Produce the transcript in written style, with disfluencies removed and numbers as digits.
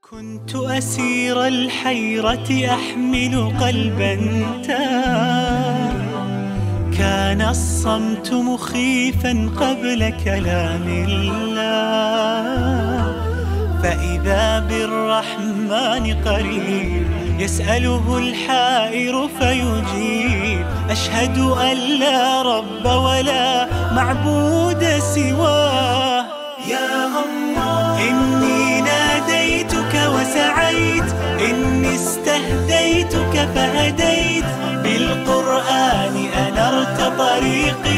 كنت أسير الحيرة أحمل قلبا تاه، كان الصمت مخيفا قبل كلام الله، فإذا بالرحمن قريب يسأله الحائر فيجيب، أشهد أن لا رب ولا معبود سواه. يا الله إني ناديتك وسعيت، إني استهديتك فهديت، بالقرآن أنرت طريقي